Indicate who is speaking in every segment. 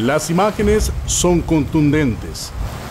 Speaker 1: Las imágenes son contundentes.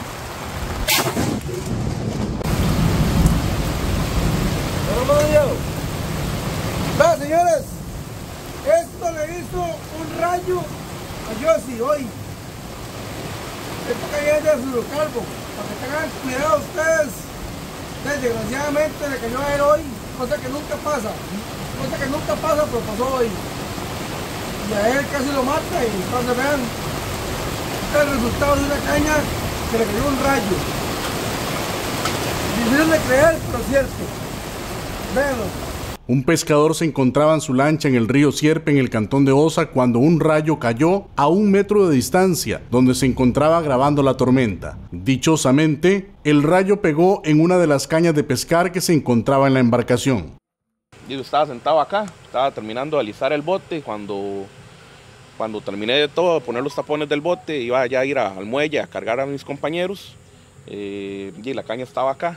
Speaker 2: Vean, señores, esto le hizo un rayo a Yossi hoy. Esto caía de fluorocarburo, para que tengan cuidado ustedes. Desgraciadamente le cayó a él hoy, cosa que nunca pasa, pero pasó hoy. Y a él casi lo mata, y entonces vean, este es el resultado de una caña que le cayó un rayo. Difícil de creer, pero cierto. Véanlo.
Speaker 1: Un pescador se encontraba en su lancha en el río Sierpe, en el cantón de Osa, cuando un rayo cayó a 1 metro de distancia, donde se encontraba grabando la tormenta. Dichosamente, el rayo pegó en una de las cañas de pescar que se encontraba en la embarcación.
Speaker 3: Yo estaba sentado acá, estaba terminando de alisar el bote. Cuando terminé de todo, de poner los tapones del bote, iba ya a ir al muelle a cargar a mis compañeros. Y la caña estaba acá.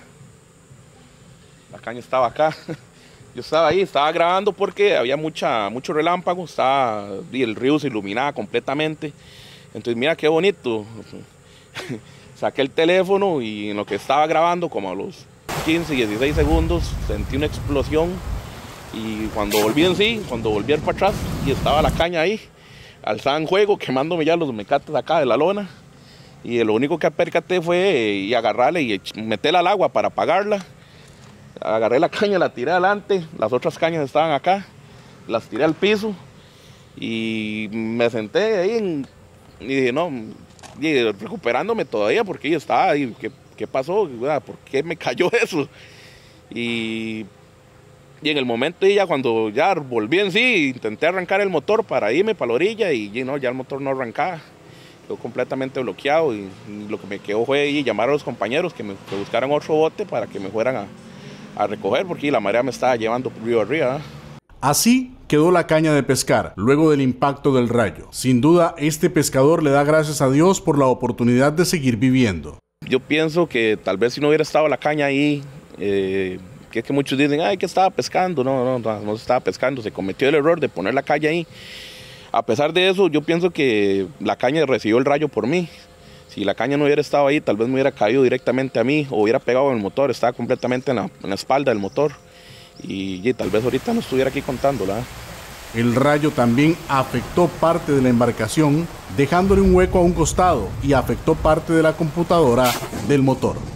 Speaker 3: Yo estaba ahí, estaba grabando porque había mucho relámpago, y el río se iluminaba completamente. Entonces mira qué bonito. Saqué el teléfono y en lo que estaba grabando, como a los 15, 16 segundos, sentí una explosión. Y cuando volví para atrás, y estaba la caña ahí, alzada en juego, quemándome ya los mecates acá de la lona. Y lo único que percaté fue agarrarla y meterla al agua para apagarla. Agarré la caña, la tiré adelante, las otras cañas estaban acá, las tiré al piso y me senté ahí y dije, no, y recuperándome todavía porque yo estaba ahí, ¿qué pasó? ¿Por qué me cayó eso? Y en el momento ya cuando ya volví en sí, intenté arrancar el motor para irme para la orilla y no, ya el motor no arrancaba, quedó completamente bloqueado y lo que me quedó fue llamar a los compañeros que buscaran otro bote para que me fueran a recoger porque la marea me estaba llevando río arriba.
Speaker 1: Así quedó la caña de pescar luego del impacto del rayo. Sin duda, este pescador le da gracias a Dios por la oportunidad de seguir viviendo.
Speaker 3: Yo pienso que tal vez si no hubiera estado la caña ahí, que es que muchos dicen, ay, que estaba pescando. No se estaba pescando, se cometió el error de poner la caña ahí. A pesar de eso, yo pienso que la caña recibió el rayo por mí. Si la caña no hubiera estado ahí, tal vez me hubiera caído directamente a mí o hubiera pegado en el motor, estaba completamente en la espalda del motor y tal vez ahorita no estuviera aquí contándola.
Speaker 1: El rayo también afectó parte de la embarcación, dejándole un hueco a un costado y afectó parte de la computadora del motor.